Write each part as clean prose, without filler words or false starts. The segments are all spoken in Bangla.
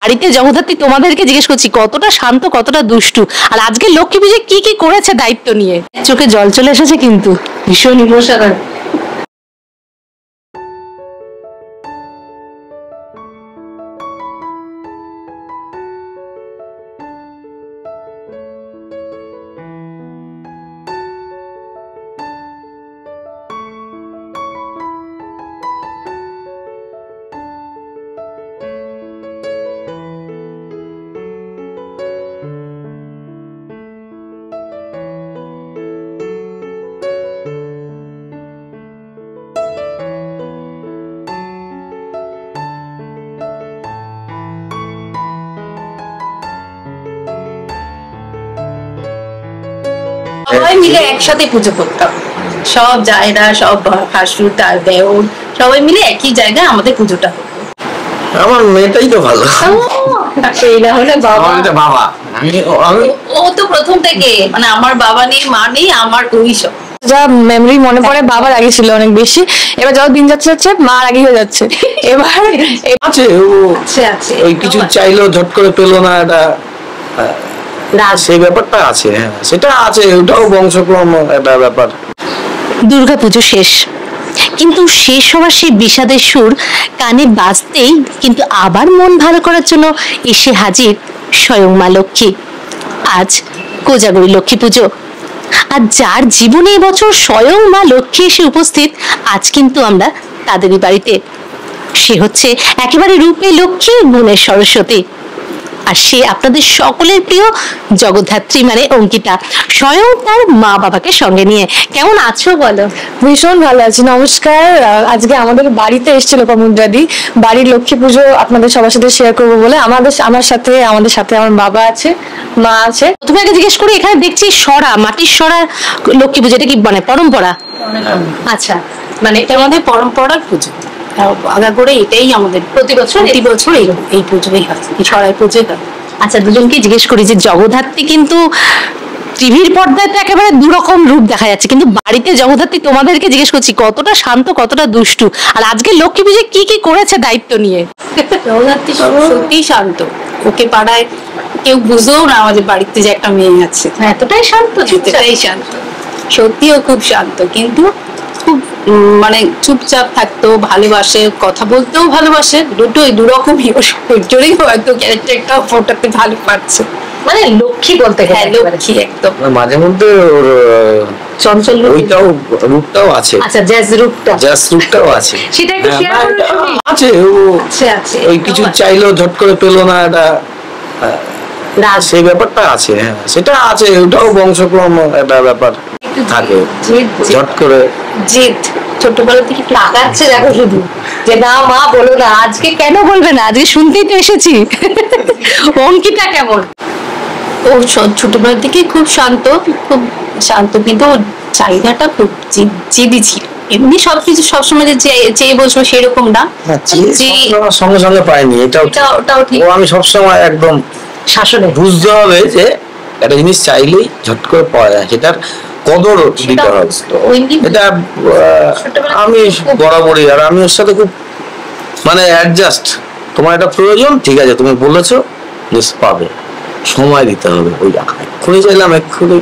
বাড়িতে জগদ্ধাত্রী তোমাদেরকে জিজ্ঞেস করছি কতটা শান্ত কতটা দুষ্টু, আর আজকে লক্ষ্মী পুজোয় কি কি করেছে দায়িত্ব নিয়ে। চোখে জল চলে এসেছে কিন্তু ভীষণ ইমোশনাল। সবাই মিলে একসাথে পুজো করতাম, সব জায়গা সব ভাসুর তার দেওর সবাই মিলে একই জায়গায় আমাদের পুজোটা হতো। আমার মেয়েটাই তো ভালো। বাবা ও তো প্রথম থেকে মানে আমার বাবা নেই মা নেই, আমার ওই সব যা মেমরি মনে পড়ে বাবার আগে ছিল অনেক বেশি, এবার যত দিন যাচ্ছে যাচ্ছে মার আগে হয়ে যাচ্ছে। এবার আছে আছে ওই কিছু চাইলেও ঝট করে পেলো না, এটা সেই ব্যাপারটা আছে। হ্যাঁ সেটা আছে, ওটাও বংশক্রম একটা ব্যাপার। দুর্গাপুজো শেষ, কিন্তু শেষ হওয়ার সেই বিষাদের সুর কানে বাজতেই কিন্তু আবার মন ভালো করার জন্য এসে হাজির স্বয়ং মা লক্ষ্মী। আজ কোজাগরী লক্ষ্মী পুজো, আর যার জীবনে এবছর স্বয়ং মা লক্ষ্মী এসে উপস্থিত, আজ কিন্তু আমরা তাদেরই বাড়িতে। সে হচ্ছে একেবারে রূপে লক্ষ্মী, গুণে সরস্বতী, আর সে আপনাদের সকলের প্রিয় জগদ্ধাত্রী মানে অঙ্কিতা, স্বয়ং তার মা বাবাকে সঙ্গে নিয়ে। কেমন আছো বলো? ভীষণ ভালো আছি, নমস্কার। আজকে আমাদের বাড়িতে এসেছিল কমুদ্রাদি, বাড়ির লক্ষ্মী পুজো আপনাদের সবার সাথে শেয়ার করবো বলে। আমাদের সাথে আমার বাবা আছে, মা আছে। তুমি আগে জিজ্ঞেস করি, এখানে দেখছি সরা, মাটির সরা লক্ষ্মী পুজো, এটা কি মানে পরম্পরা? আচ্ছা, মানে এটা আমাদের পরম্পরার পুজো, আগা করে এটাই আমাদের প্রতি বছর এই পুজোই হয়, এই সরাই পুজোই হয়। আচ্ছা, দুজনকে জিজ্ঞেস করি যে জগদ্ধাত্রী কিন্তু টিভির পর্দায় তো একেবারে দুরকম রূপ দেখা যাচ্ছে, কিন্তু বাড়িতে জগদ্ধাত্রী তোমাদেরকে জিজ্ঞেস করছি কতটা শান্ত কতটা দুষ্টু, আর আজকে লক্ষ্মী পুজোয় কি কি করেছে দায়িত্ব নিয়ে। জগদ্ধাত্রী সত্যিই শান্ত, ওকে পাড়ায় কেউ বুঝেও না আমাদের বাড়িতে যে একটা মেয়ে আছে, এতটাই শান্ত, এতটাই শান্ত, সত্যিও খুব শান্ত, কিন্তু খুব মানে চুপচাপ থাকতো, ভালোবাসে, কথা বলতেও ভালোবাসে, দুটোই দুরকমই। ওর জন্যই হয়তো ক্যারেক্টারটা ফোটাতে ভালো পারছে, মানে লক্ষ্মী বলতে গেলে। হ্যাঁ লক্ষ্মী একদম। মাঝে মধ্যে ওর চঞ্চল রূপটাও আছে। আচ্ছা, জ্যাজ রূপটাও আছে, সেটা একটু শেয়ার করুন। আছে ওই কিছু চাইলেও ঝট করে পেলো না, এটা সেই ব্যাপারটা আছে। হ্যাঁ সেটা আছে, ওটাও বংশক্রম একটা ব্যাপার থাকে, ঝট করে জিদ ছোটবেলা থেকে লাগাচ্ছে। দেখো শুধু যে না মা বলো না, আজকে কেন বলবে না, আজকে শুনতেই তো এসেছি। অঙ্কিতা কেমন? ও ছোটবেলা থেকে খুব শান্ত, কিন্তু ওর চাহিদাটা খুব জিদি ছিল। এমনি সবকিছু সবসময় যে চেয়ে বসবো সেরকম না, সঙ্গে সঙ্গে পাইনি, ওটাও ঠিক। আমি সবসময় একদম শাসনে বুঝতে হবে যে একটা জিনিস চাইলেই ঝট করে পাওয়া যায়, সেটার কদর দিতে হবে। এটা আমি বরাবরই, আর আমি ওর সাথে খুব মানে অ্যাডজাস্ট। তোমার একটা প্রয়োজন, ঠিক আছে তুমি বলেছো, পাবে, সময় দিতে হবে। ওই এক্ষুনি চাইলাম এক্ষুনি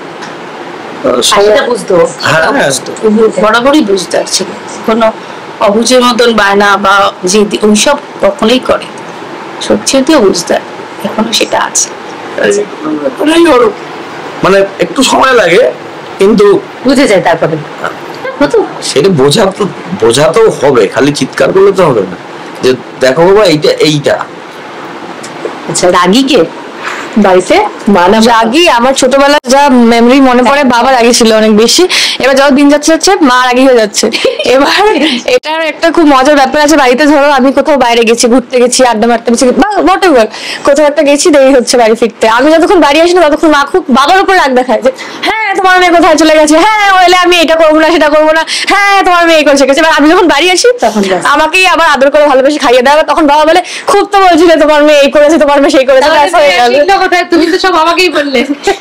বরাবরই বুঝতে পারছি, কোনো অবুঝের মতন বায়না বা জিদি ওইসব কখনোই করে, সত্যিও বুঝতে এখনো সেটা আছে। মানে একটু সময় লাগে, কিন্তু বুঝে যায় তারপরে সেটা বোঝাতেও হবে, খালি চিৎকার করলে তো হবে না যে দেখো বাবা এইটা। আচ্ছা, রাগী কে বাড়িতে? রাগী আমার ছোটবেলা যা মেমরি মনে পড়ে বাবার আগে ছিল অনেক বেশি, এবার যত দিন যাচ্ছে যাচ্ছে মার আগে হয়ে যাচ্ছে। এবার এটার একটা খুব মজার ব্যাপার আছে বাড়িতে। ধরো আমি কোথাও বাইরে গেছি, ঘুরতে গেছি, আড্ডা মারতে গেছি, বা হোয়াটএভার কোথাও একটা গেছি, দেরি হচ্ছে বাড়ি ফিরতে, আমি যতক্ষণ বাড়ি আসি না ততক্ষণ মা খুব বাবার উপর রাগ দেখায় যে হ্যাঁ তোমার মেয়ে কোথায় চলে গেছে, হ্যাঁ ওইলে আমি এটা করবো না সেটা করবো না, হ্যাঁ তোমার মেয়ে করে গেছে। এবার আমি যখন বাড়ি আসি তখন আমাকেই আবার আদর করে ভালোবেসে খাইয়ে দেওয়া, তখন বাবা বলে খুব তো বলছিলে তোমার মেয়ে এই করেছে, তোমার মেয়ে সেই করেছে, তুমি তো সব আমাকেই বললে।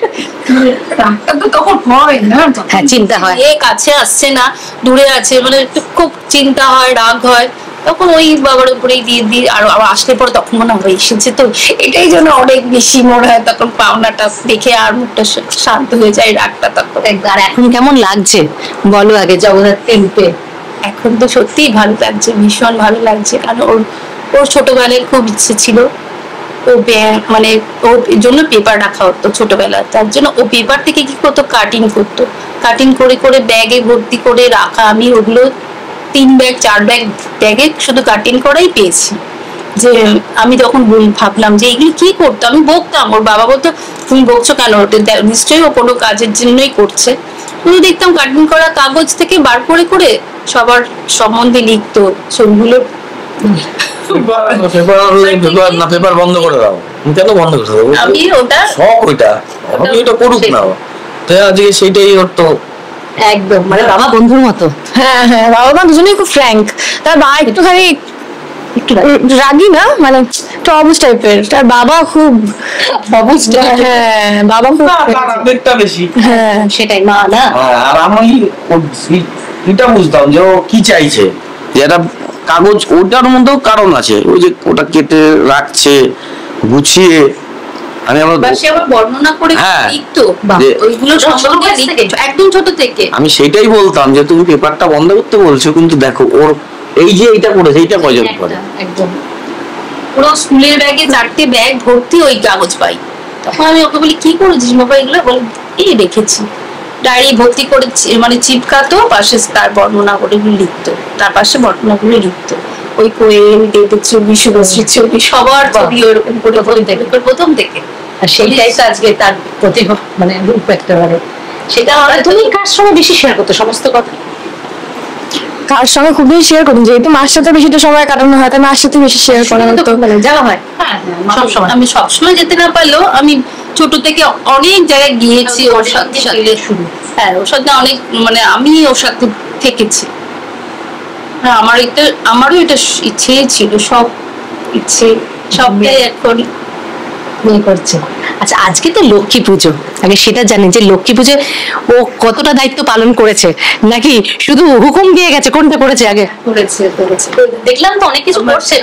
তখন হয় না, চিন্তা হয়, এ কাছে আসছে না দূরে আছে, মানে খুব চিন্তা হয়, রাগ হয়, তখন ওই বাবার উপরেই দিয়ে দিয়ে আরো আবার আসলে পরে তখন মনে হয় এসেছে তো এটাই জন্য অনেক বেশি মনে হয় তখন পাওনাটা দেখে আর মুখটা শান্ত হয়ে যায়, রাগটা তখন। আর এখন কেমন লাগছে বলো আগে জগদ্ধাত্রী রূপে? এখন তো সত্যিই ভালো লাগছে, ভীষণ ভালো লাগছে। কারণ ওর ছোটবেলায় খুব ইচ্ছে ছিল, ও মানে ওর জন্য পেপার রাখা হতো ছোটবেলায়, তার জন্য ও পেপার থেকে কি করতো, কাটিং করতো, কাটিং করে করে ব্যাগে ভর্তি করে রাখা। আমি ওগুলো 3 ব্যাগ 4 ব্যাগে শুধু কাটিং করাই পেয়েছি। যে আমি তখন ভাবলাম যে এগুলো কি করতো, আমি বকতাম, ওর বাবা বলতো তুমি বকছো কেন, নিশ্চয়ই ও কোনো কাজের জন্যই করছে। শুধু দেখতাম কাটিং করা কাগজ থেকে বার করে করে সবার সম্বন্ধে লিখতো, ছবিগুলো। পেপার বন্ধ করে দাও, কেন বন্ধ করে দাও? আমি ওটা শখ, ওইটা করুক না, আজকে সেইটাই ওর তো একদম মানে বাবা বন্ধুর মতো। হ্যাঁ হ্যাঁ, বাবা মা দুজনেই খুব ফ্র্যাঙ্ক। তার মা একটুখানি একটু রাগি না, মানে একটু অবুঝ টাইপের। তার বাবা খুব অবুঝ। হ্যাঁ, বাবা খুব আবেগটা বেশি। হ্যাঁ সেটাই মা না। আর আমি এটা বুঝতাম যে ও কি চাইছে, যে একটা কাগজ, ওটার মধ্যেও কারণ আছে, ওই যে ওটা কেটে রাখছে গুছিয়ে। আমি আমার বর্ণনা করে লিখতো, ওইগুলো সম্বন্ধে একদম ছোট থেকে। আমি সেটাই বলতাম যে তুমি পেপারটা বন্ধ করতে বলছো, কিন্তু দেখো ওর এই যে এইটা করেছে, এইটা কয়জন করে। একদম পুরো স্কুলের ব্যাগে 4টে ব্যাগ ভর্তি ওই কাগজ পাই। তখন আমি ওকে বলি কি করেছিস বাবা এগুলো, বলে এই রেখেছি। ডায়েরি ভর্তি করে মানে চিপকাতো, পাশে তার বর্ণনা করে লিখতো, তার পাশে বর্ণনাগুলো লিখতো। ওই কোয়েল, দেবের ছবি, শুভশ্রীর ছবি, সবার ছবি ওরকম করে প্রথম থেকে। আর সেইটাই তো আজকে তার প্রতিভা, মানে রূপ একেবারে। সেটা তুমি কার সঙ্গে বেশি শেয়ার করতো সমস্ত কথা? কার সঙ্গে খুব বেশি শেয়ার করুন, যেহেতু মার সাথে বেশিটা সময় কাটানো হয়, তাই মার সাথে বেশি শেয়ার করা হতো। যাওয়া হয় সবসময়। আমি সবসময় যেতে না পারলেও আমি ছোট থেকে অনেক জায়গায় গিয়েছি ওর সাথে শুরু। হ্যাঁ, ওর সাথে অনেক, মানে আমি ওর সাথে থেকেছি। আমারও এটা ইচ্ছে ছিল, সব ইচ্ছে সবটাই এখন করছে। আচ্ছা, আজকে তো লক্ষ্মী পুজো, আগে সেটা জানি যে লক্ষ্মী পুজো ও কতটা দায়িত্ব পালন করেছে, নাকি শুধু হুকুম দিয়ে গেছে? কোনটা করেছে আগে? করেছে দেখলাম তো অনেক কিছু করছে,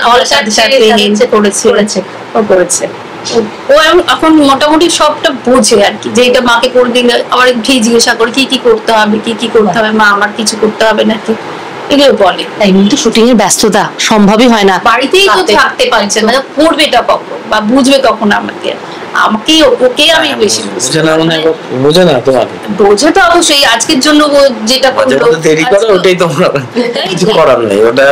করেছে ও এখন মোটামুটি সবটা বোঝে আর কি, যে এটা মাকে করে দিলে আবার কি জিজ্ঞাসা করে কি কি করতে হবে, কি কি করতে হবে, মা আমার কিছু করতে হবে নাকি, এগুলো বলে। তাই কিন্তু শুটিং এর ব্যস্ততা সম্ভবই হয় না, বাড়িতেই তো থাকতে পারছে না, করবেটা কখন বা বুঝবে কখন আমাকে ওকে আমি বেশি বোঝে না তোমার, বোঝে তো অবশ্যই। আজকের জন্য ও যেটা দেরি করে ওটাই তো কিছু করার নেই, ওটা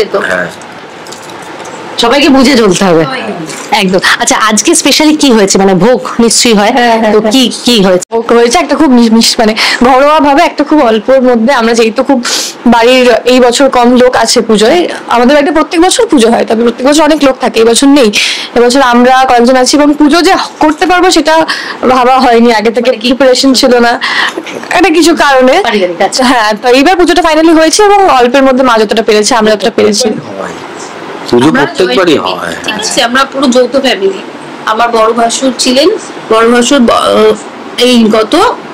সবাইকে বুঝে চলতে হবে একদম। আচ্ছা, আজকে স্পেশালি কি হয়েছে? মানে ভোগ নিশ্চয়ই হয়, তো কি কি হয়েছে? ভোগ হয়েছে একটা খুব মানে ঘরোয়া ভাবে, একটা খুব অল্পর মধ্যে। আমরা যেহেতু খুব বাড়ির এই বছর কম লোক আছে পুজোয়, আমাদের বাড়িতে প্রত্যেক বছর পুজো হয়, তবে প্রত্যেক বছর অনেক লোক থাকে, এবছর নেই। এবছর আমরা কয়েকজন আছি, এবং পুজো যে করতে পারবো সেটা ভাবা হয়নি, আগে থেকে প্রিপারেশন ছিল না একটা কিছু কারণে। হ্যাঁ, তো এইবার পুজোটা ফাইনালি হয়েছে, এবং অল্পের মধ্যে মা যতটা পেরেছে, আমরা যতটা পেরেছি। পুজো প্রত্যেকবারই হয়, ঠিক আছে। আমরা পুরো যৌথ ফ্যামিলি। আমার বড় ভাসুর ছিলেন, বড় ভাসুর এই গত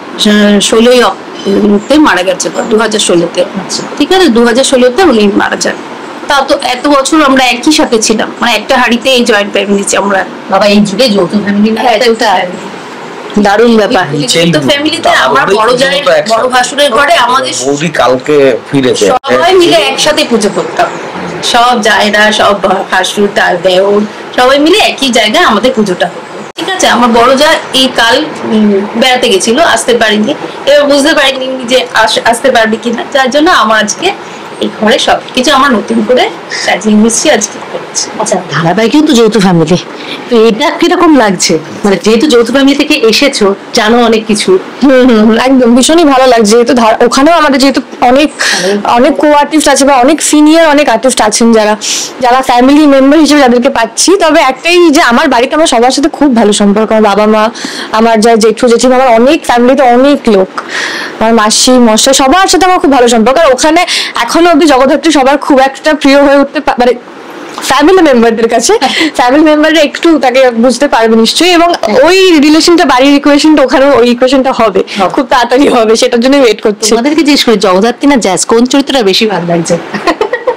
16ই মারা গেছে, 2016-তে। ঠিক আছে, 2016-তে উনি মারা যান। তা তো এত বছর আমরা একই সাথে ছিলাম, মানে একটা হাড়িতে এই জয়েন্ট ফ্যামিলি আমরা। বাবা, এই যুগে যৌথ ফ্যামিলি না, দারুণ ব্যাপার। যৌথ ফ্যামিলিতে আমার বড় ভাসুরের ঘরে আমাদের কালকে ফিরেছে, সবাই মিলে একসাথে পুজো করতাম, সব জায়গা, সব ভাসুর, তার দেওর, সবাই মিলে একই জায়গায় আমাদের পুজোটা হতো। ঠিক আছে, আমার বড় যা এই কাল বেড়াতে গেছিল, আসতে পারিনি, এবার বুঝতে পারিনি যে আসতে পারবে কিনা, যার জন্য আমার আজকে এই ঘরে সবকিছু আমার নতুন করে সাজিয়ে মিশিয়ে আজকে করছি। আচ্ছা, ধারাবাহিক কিন্তু যৌথ ফ্যামিলি, তো এটা কিরকম লাগছে? মানে যেহেতু যৌথ ফ্যামিলি থেকে এসেছো, জানো অনেক কিছু। একদম ভীষণই ভালো লাগছে, যেহেতু ওখানেও আমাদের যেহেতু অনেক অনেক কো আর্টিস্ট আছে, বা অনেক সিনিয়র অনেক আর্টিস্ট আছেন যারা ফ্যামিলি মেম্বার হিসেবে যাদেরকে পাচ্ছি। তবে একটাই যে আমার বাড়িতে আমার সবার সাথে খুব ভালো সম্পর্ক, আমার বাবা মা, আমার যা জেঠু জেঠিমা, আমার অনেক ফ্যামিলিতে অনেক লোক, আমার মাসি মশাই, সবার সাথে আমার খুব ভালো সম্পর্ক। আর ওখানে এখনো অব্দি জগদ্ধাত্রী সবার খুব একটা প্রিয় হয়ে উঠতে, মানে ফ্যামিলি মেম্বারদের কাছে, ফ্যামিলি মেম্বাররা একটু তাকে বুঝতে পারবে নিশ্চয়ই, এবং ওই রিলেশনটা, বাড়ির ইকুয়েশনটা ওখানে ওই ইকুয়েশনটা হবে, খুব তাড়াতাড়ি হবে, সেটার জন্য ওয়েট করছি। তোমাদেরকে জিজ্ঞেস করি, জগদ্ধাত্রী না জ্যাজ, কোন চরিত্রটা বেশি ভালো লাগছে?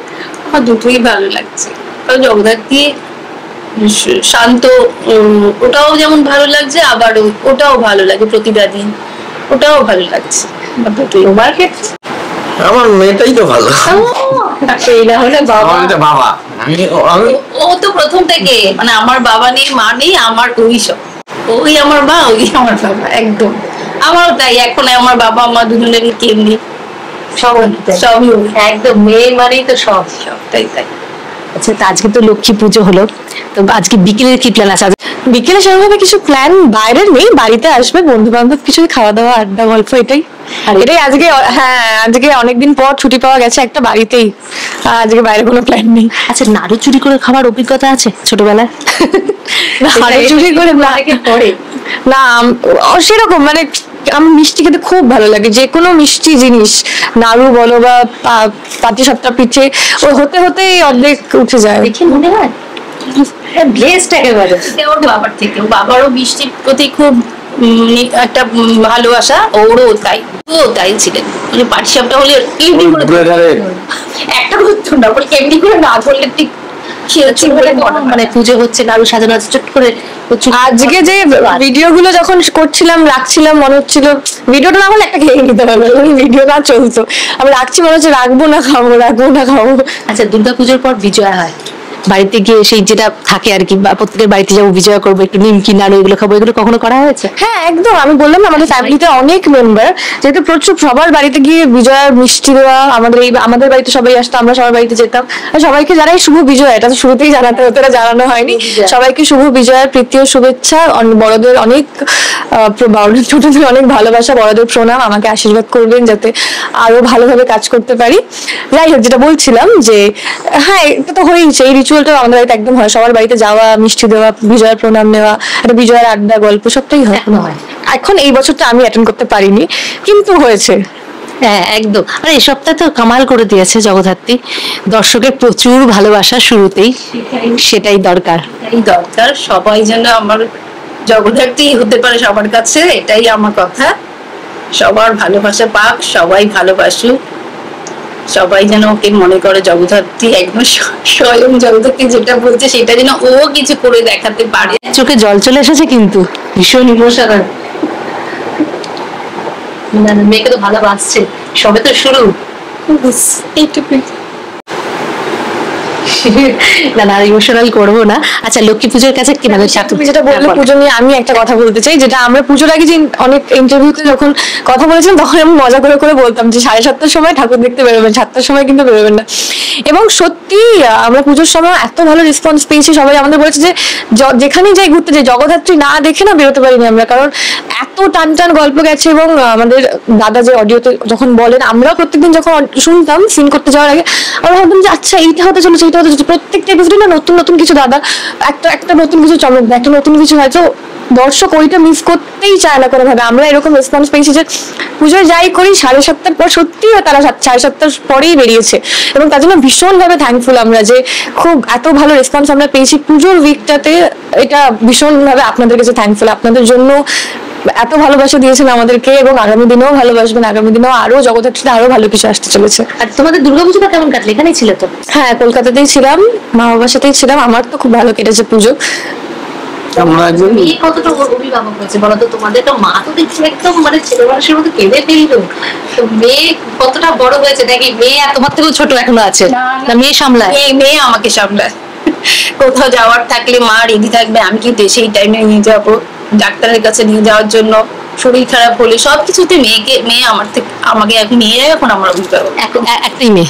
আমার দুটোই ভালো লাগছে। কারণ জগদ্ধাত্রী শান্ত, ওটাও যেমন ভালো লাগছে, আবার ওটাও ভালো লাগে প্রতিটা দিন, ওটাও ভালো লাগছে। তোমার ক্ষেত্রে? আমার মেয়েটাই তো ভালো। এই না হলে বাবা, বাবা ও তো প্রথম থেকে মানে আমার বাবা নেই মা নেই, আমার ওই সব, ওই আমার মা ওই আমার বাবা, একদম। আমারও তাই, এখন আমার বাবা মা দুজনেরই কেমনি সবই একদম, মেয়ে মানেই তো সব। সবটাই তাই। আচ্ছা, তো আজকে তো লক্ষ্মী পুজো হলো, তো আজকে বিকেলের কি প্ল্যান আছে? বিকেলে সেরকম কিছু প্ল্যান বাইরের নেই, বাড়িতে আসবে বন্ধু বান্ধব, কিছু খাওয়া দাওয়া আড্ডা গল্প, এটাই এটাই আজকে। হ্যাঁ, আজকে অনেকদিন পর ছুটি পাওয়া গেছে একটা বাড়িতেই, আজকে বাইরে কোনো প্ল্যান নেই। আচ্ছা, নাড়ু চুরি করে খাবার অভিজ্ঞতা আছে ছোটবেলায়? নাড়ু চুরি করে পরে না, সেরকম মানে আমার মিষ্টি খেতে খুব ভালো লাগে, যে কোনো মিষ্টি জিনিস, নাড়ু বলো বা পাটিসাপটা পিঠে, ওই হতে হতেই অর্ধেক উঠে যায়। দেখে মনে হয় ব্লেসড একেবারে। ওর বাবার থেকে, বাবারও মিষ্টির প্রতি খুব একটা ভালোবাসা, ওরও তাই, ও তাই ছিলেন। মানে পাটিসাপটা হলে একটা করতো না, বলে কেমনি করে না ধরলে ঠিক মানে পুজো হচ্ছে, নাড়ু সাজানো আছে, চট করে। আজকে যে ভিডিও গুলো যখন করছিলাম রাখছিলাম, মনে হচ্ছিল ভিডিওটা না হলে একটা খেয়ে নিতে হবে, ভিডিও না চলতো, আমি রাখছি মনে হচ্ছে রাখবো না খাবো, রাখবো না খাবো। আচ্ছা, দুর্গাপুজোর পর বিজয়া হয়, বাড়িতে গিয়ে সেই যেটা থাকে আর কি, প্রত্যেকের বাড়িতে যাবো, বিজয়া করবো, একটু নিমকি নাড়ু এগুলো খাবো, এগুলো কখনো করা হয়েছে? হ্যাঁ একদম, আমি বললাম না আমাদের ফ্যামিলিতে অনেক মেম্বার, যেহেতু প্রচুর সবার বাড়িতে গিয়ে বিজয়ার মিষ্টি দেওয়া, আমাদের বাড়িতে সবাই আসতো, আমরা সবার বাড়িতে যেতাম, আর সবাইকে জানাই শুভ বিজয়া, এটা তো শুরুতেই জানাতে হতো, এটা জানানো হয়নি, সবাইকে শুভ বিজয়ার প্রীতি ও শুভেচ্ছা, বড়দের অনেক বড়দের ছোটদের অনেক ভালোবাসা, বড়দের প্রণাম, আমাকে আশীর্বাদ করবেন যাতে আরো ভালোভাবে কাজ করতে পারি। যাই হোক, যেটা বলছিলাম যে হ্যাঁ, এটা তো হয়েইছে, এই রিচুয়ালটা আমাদের বাড়িতে একদম হয়, সবার বাড়িতে যাওয়া, মিষ্টি দেওয়া, বিজয়ার প্রণাম নেওয়া, একটা বিজয়ার আড্ডা গল্প, সবটাই হয়। এখন এই বছরটা আমি অ্যাটেন্ড করতে পারিনি, কিন্তু হয়েছে। হ্যাঁ একদম। আর এই সপ্তাহে তো কামাল করে দিয়েছে জগদ্ধাত্রী, দর্শকের প্রচুর ভালোবাসা শুরুতেই, সেটাই দরকার। এই দরকার, সবাই যেন আমার জগদ্ধাত্রী হতে পারে সবার কাছে, এটাই আমার কথা। সবার ভালোবাসা পাক, সবাই ভালোবাসুক, সবাই যেন ওকে মনে করে জগদ্ধাত্রী, একদম স্বয়ং জগদ্ধাত্রী যেটা বলছে সেটা যেন ও কিছু করে দেখাতে পারে। চোখে জল চলে এসেছে কিন্তু, ভীষণ ইমোশনাল। মেয়েকে তো ভালোবাসছে, সবে তো শুরু। এইটুকুই। না না, ইমোশনাল করবো না। আচ্ছা, লক্ষ্মী পুজোর কাছে কি মানে তুমি যেটা বললে পুজো নিয়ে, আমি একটা কথা বলতে চাই, যেটা আমরা পুজোর আগে যে অনেক ইন্টারভিউতে যখন কথা বলেছিলাম, তখন আমি মজা করে করে বলতাম যে 7:30টার সময় ঠাকুর দেখতে বেরোবেন, 7টার সময় কিন্তু বেরোবেন না। এবং সত্যি আমরা পুজোর সময় এত ভালো রেসপন্স পেয়েছি, সবাই আমাদের বলেছে যে যেখানেই যাই ঘুরতে যাই, জগদ্ধাত্রী না দেখে না বেরোতে পারিনি আমরা, কারণ এত টান টান গল্প গেছে। এবং আমাদের দাদা যে অডিওতে যখন বলেন, আমরা প্রত্যেকদিন যখন শুনতাম সিন করতে যাওয়ার আগে, আমরা ভাবতাম যে আচ্ছা এইটা হতে চলেছে, এইটা হতে চলেছে, প্রত্যেকটা এপিসোডে না নতুন নতুন কিছু দাদা একটা নতুন কিছু চমক দেয়, একটা নতুন কিছু হয়তো দর্শক ওইটা মিস করতেই চায় না কোনোভাবে। আমরা এরকম রেসপন্স পেয়েছি যে পুজোয় যাই করি 7:30টার পর, সত্যি তারা 7:30টার পরেই বেরিয়েছে, এবং তার জন্য ভীষণভাবে থ্যাঙ্কফুল আমরা যে খুব এত ভালো রেসপন্স আমরা পেয়েছি পুজোর উইকটাতে। এটা ভীষণভাবে আপনাদের কাছে থ্যাঙ্কফুল, আপনাদের জন্য এত ভালোবাসা দিয়েছেন আমাদেরকে, এবং আগামী দিনেও ভালোবাসবেন, আগামী দিনেও আরো জগদ্ধাত্রীতে আরো ভালো কিছু আসতে চলেছে। আর তোমাদের দুর্গাপুজোটা কেমন কাটলো? এখানেই ছিল তো? হ্যাঁ, কলকাতাতেই ছিলাম, মা বাবার সাথেই ছিলাম, আমার তো খুব ভালো কেটেছে পুজো। মেয়ে কতটা অভিভাবক হয়েছে বলতো? তোমাদের তো মা তো দেখছি একদম মানে ছেলে মানুষের মতো কেঁদে ফেললো, তো মেয়ে কতটা বড় হয়েছে? নাকি মেয়ে তোমার থেকেও ছোট এখনো আছে? না, মেয়ে সামলায়? মেয়ে আমাকে সামলায়। কোথাও যাওয়ার থাকলে মা রেডি থাকবে, আমি কি সেই টাইমে নিয়ে যাবো, ডাক্তারের কাছে নিয়ে যাওয়ার জন্য, শরীর খারাপ হলে সবকিছুতে মেয়ে আমার থেকে আমাকে এখন নিয়ে যায়। এখন আমার অভিভাবক একটাই মেয়ে,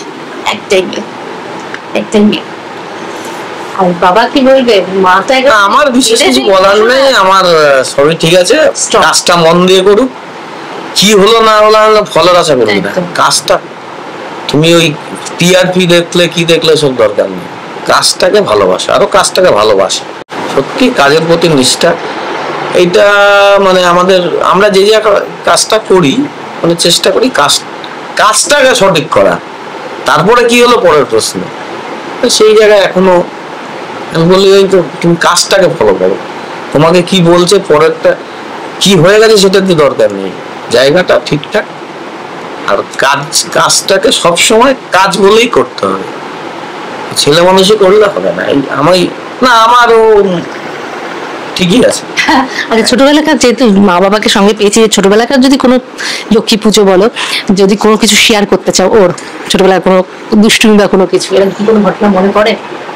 একটাই মেয়ে। আর বাবা কি বলবে? মা তো আমার বিশেষ কিছু বলার নেই, আমার সবই ঠিক আছে, কাজটা মন দিয়ে করুক, কি হলো না হলো ফলের আশা করবি না। কাজটা তুমি ওই টিআরপি দেখলে কি দেখলে সব দরকার নেই, কাজটাকে ভালোবাসা, আরো কাজটাকে ভালোবাসা, সত্যি কাজের প্রতি নিষ্ঠা, এইটা মানে আমরা যে কাজটা করি মানে চেষ্টা করি কাজটাকে সঠিক করা, তারপরে কি হলো পরের প্রশ্ন। সেই জায়গায় এখনো আমি বলি ওই তো তুমি কাজটাকে ফলো করো, তোমাকে কি বলছে পরেরটা কি হয়ে গেছে সেটাতে দরকার নেই, জায়গাটা ঠিকঠাক, আর কাজটাকে সবসময় কাজ বলেই করতে হবে, ছেলে মানুষই করলে হবে না, আমি না, আমারও ঠিকই আছে। আচ্ছা, ছোটবেলাকার যেহেতু মা বাবাকে সঙ্গে পেয়েছি, ছোটবেলাকার যদি কোনো লক্ষ্মী পুজো বলো, যদি কোনো কিছু শেয়ার করতে চাও, ওর ছোটবেলার কোনো দুষ্টুমি বা কোনো কিছু, এরকম কি কোনো ঘটনা মনে পড়ে?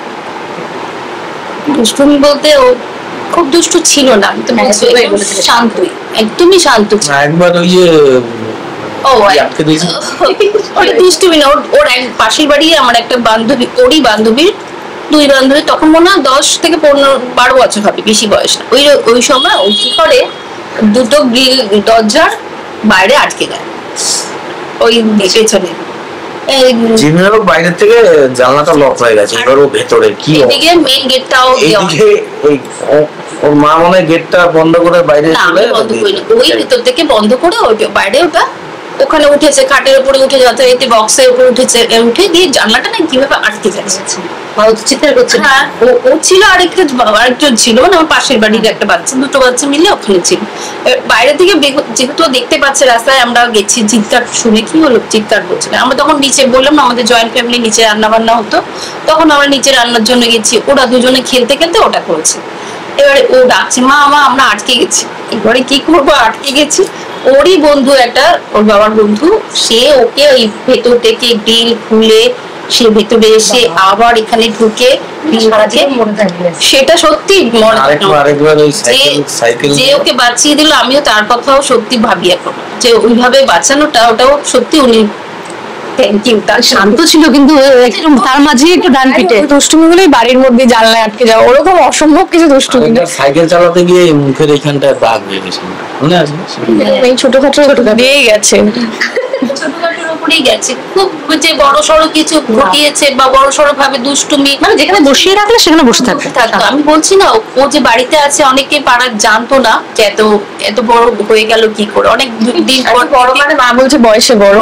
দুষ্টুমি বলতে ও খুব দুষ্টু ছিল না, আমি তো বলছি শান্তই, একদমই শান্ত ছিল। একবার ওই যে ও আটকে দিয়েছে, ওটা দুষ্টুমি না, ওর এক পাশের বাড়ি আমার একটা বান্ধবী, ওরই বান্ধবীর দুই বান্ধবী, তখন মনে হয় 10 থেকে 12 বছর হবে, বেশি বয়স না। ওই সময় ও কি করে, দুটো গ্রিল দরজার বাইরে আটকে দেয়, ওই পেছনে জিমের বাইরে থেকে জানলাটা লক হয়ে গেছে, এবার ও ভেতরে কি এদিকে মেইন গেটটাও এইদিকে ওর মা মনে হয় গেটটা বন্ধ করে বাইরে চলে, বন্ধ করি, ওই ভিতর থেকে বন্ধ করে ওই বাইরে ওটা ওখানে উঠেছে, খাটের উপরে উঠে, যথারীতি বক্সের উপরে উঠেছে, উঠে দিয়ে জানলাটা না কিভাবে আটকে যাচ্ছে। চিৎকার করছে? হ্যাঁ, ও ছিল, আরেকজন ছিল, মানে আমার পাশের বাড়ির একটা বাচ্চা, দুটো বাচ্চা মিলে ওখানে ছিল। বাইরে থেকে যেহেতু দেখতে পাচ্ছে রাস্তায়, আমরা গেছি, চিৎকার শুনে কি হলো, চিৎকার করছে। আমরা তখন নিচে, বললাম না আমাদের জয়েন্ট ফ্যামিলি, নিচে রান্না বান্না হতো, তখন আমরা নিচে রান্নার জন্য গেছি, ওরা দুজনে খেলতে খেলতে ওটা করেছে। এবারে ও ডাকছে, মা আমরা আটকে গেছি। এবারে কি করবো, আটকে গেছি। ওরই বন্ধু একটা, ওর বাবার বন্ধু, সে ওকে ওই ভেতর থেকে গ্রিল খুলে সে ভেতরে এসে আবার এখানে ঢুকে সেটা সত্যি যে ওকে বাঁচিয়ে দিল। আমিও তার কথাও সত্যি ভাবি এখন, যে ওইভাবে বাঁচানোটা, ওটাও সত্যি উনি শান্ত ছিল, কিন্তু তার মাঝে একটু ডান পিটে দুষ্টুমি গুলোই বাড়ির মধ্যে জানলায় আটকে যাওয়া, ওরকম অসম্ভব কিছু দুষ্টুমি। সাইকেল চালাতে গিয়ে মুখের এখানটায় দাগ হয়ে গেছে, মনে আছে? এই ছোটখাটো দিয়ে গেছে, ছোটখাটোর উপরেই গেছে, খুব যে বড় সড়ো কিছু ঘটিয়েছে বা বড় সড়ো ভাবে দুষ্টুমি, মানে যেখানে বসিয়ে রাখলে সেখানে বসে থাকবে। আমি বলছি না, ও যে বাড়িতে আছে, অনেকে পাড়ার জানতো না যে এত বড় হয়ে গেল কি করে, অনেক দিন পর। বড় মানে মা বলছে বয়সে বড়,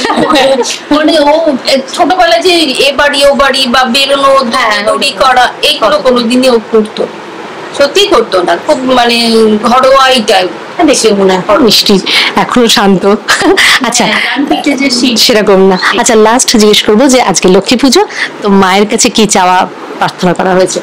মানে ও ছোটবেলায় যে এ বাড়ি ও বাড়ি বা বেরোনো, দৌড়ি করা, এইগুলো কোনোদিনই ও করতো, সত্যি করতো না, খুব মানে ঘরোয়াই টাইপ। দেখে মনে হয় মিষ্টি, এখনো শান্ত। আচ্ছা, সেরকম না। আচ্ছা, লাস্ট জিজ্ঞেস করবো যে আজকে লক্ষ্মী পুজো, তো মায়ের কাছে কি চাওয়া প্রার্থনা করা হয়েছে?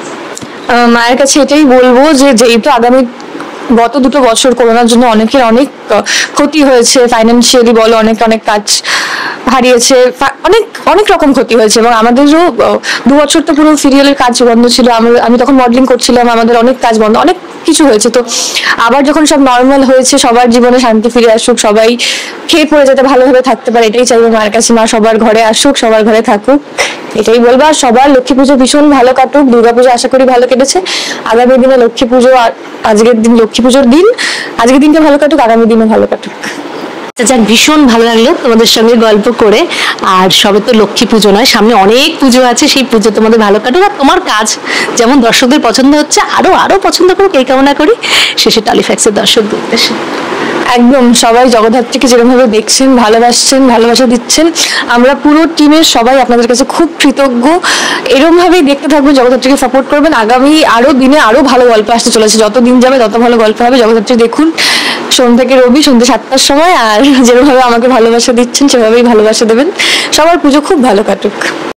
মায়ের কাছে এটাই বলবো যে যেহেতু আগামী গত 2 বছর করোনার জন্য অনেকের অনেক ক্ষতি হয়েছে, ফাইন্যান্সিয়ালি বলো, অনেক কাজ হারিয়েছে, অনেক অনেক রকম ক্ষতি হয়েছে, এবং আমাদেরও 2 বছর তো পুরো সিরিয়ালের কাজ বন্ধ ছিল, আমি তখন মডেলিং করছিলাম, আমাদের অনেক কাজ বন্ধ, অনেক কিছু হয়েছে। তো আবার যখন সব নর্মাল হয়েছে, সবার জীবনে শান্তি ফিরে আসুক, সবাই খেয়ে পড়ে যাতে ভালোভাবে থাকতে পারে, এটাই চাইবো মায়ের কাছে। মা সবার ঘরে আসুক, সবার ঘরে থাকুক, এটাই বলবো। আর সবার লক্ষ্মী পুজো ভীষণ ভালো কাটুক, দুর্গাপুজো আশা করি ভালো কেটেছে, আগামী দিনে লক্ষ্মী পুজো, আজকের দিন লক্ষ্মী পুজোর দিন, আজকের দিনটা ভালো কাটুক, আগামী দিনে ভালো কাটুক। যাক, ভীষণ ভালো লাগলো তোমাদের সঙ্গে গল্প করে। আর সবে তো লক্ষ্মী পুজো নয়, সামনে অনেক পুজো আছে, সেই পুজো তোমাদের ভালো কাটুক, আর তোমার কাজ যেমন দর্শকদের পছন্দ হচ্ছে, আরো পছন্দ করুক, এই কামনা করি। শেষে টলিফ্যাক্সের দর্শকদের উদ্দেশ্যে একদম সবাই জগদ্ধাত্রীকে যেরকম ভাবে দেখছেন, ভালোবাসছেন, ভালোবাসা দিচ্ছেন, আমরা পুরো টিমের সবাই আপনাদের কাছে খুব কৃতজ্ঞ। এরকম ভাবেই দেখতে থাকবেন, জগদ্ধাত্রীকে সাপোর্ট করবেন। আগামী দিনে আরো ভালো গল্প আসতে চলেছে, যত দিন যাবে তত ভালো গল্প হবে। জগদ্ধাত্রী দেখুন সোম থেকে রবি সন্ধ্যে 7টার সময়। আর যেরকম ভাবে আমাকে ভালোবাসা দিচ্ছেন, সেভাবেই ভালোবাসা দেবেন। সবার পুজো খুব ভালো কাটুক।